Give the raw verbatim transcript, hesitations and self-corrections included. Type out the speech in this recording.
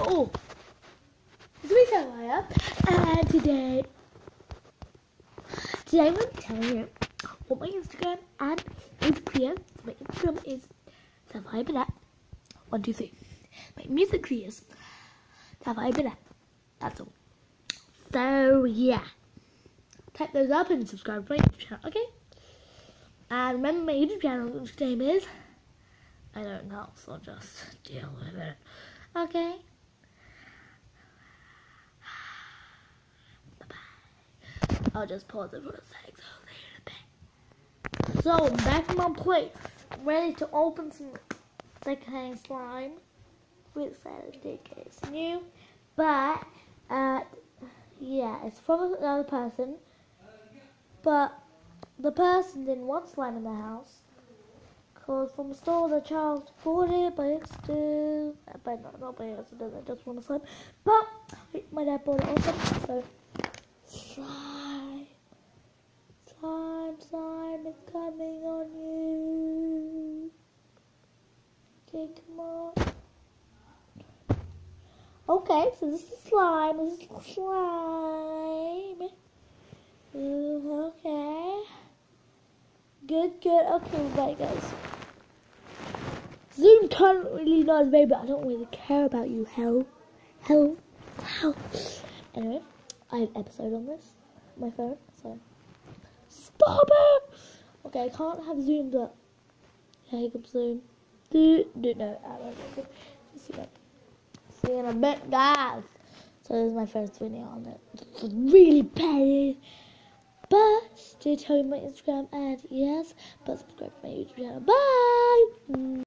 all. It's me, Sarah, and today, today I'm going to be telling you what my Instagram and is clear. So my Instagram is Sapphire Burnett. One, two, three. My music clears. Sapphire Burnett. That's all. So yeah, type those up and subscribe to my YouTube channel, okay? And remember, my YouTube channel's name is, I don't know, so I'll just deal with it, okay? Bye-bye. I'll just pause it for a sec, so I'll see you in a bit. So, I'm back in my place, ready to open some secondhand slime. Really excited to take it. It's new, but, uh, yeah, it's from another person, but the person didn't want slime in the house, because from the store the child bought it by accident, but not, not by accident, I just want a slime, but my dad bought it also, so, slime, slime, slime is coming on you, okay, come on. Okay, so this is slime, this is slime. Ooh, okay. Good, good. Okay, right, guys. Zoom currently not available. I don't really care about you. Hell. Hell. Hell. Anyway, I have episode on this. My phone, so. Stop it! Okay, I can't have Zoom, but. Yeah, you can Zoom. Do, do, no, I don't know. See you, see you in a bit, guys. So, this is my first video on it. It's really bad. But stay tuned to my Instagram and yes, but subscribe to my YouTube channel. Bye!